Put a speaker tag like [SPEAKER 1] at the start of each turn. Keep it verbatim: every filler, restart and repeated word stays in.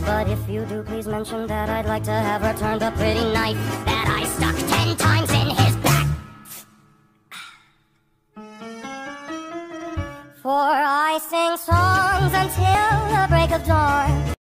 [SPEAKER 1] But if you do, please mention that I'd like to have returned the pretty knife that I stuck ten times in his back. For I sing songs until the break of dawn.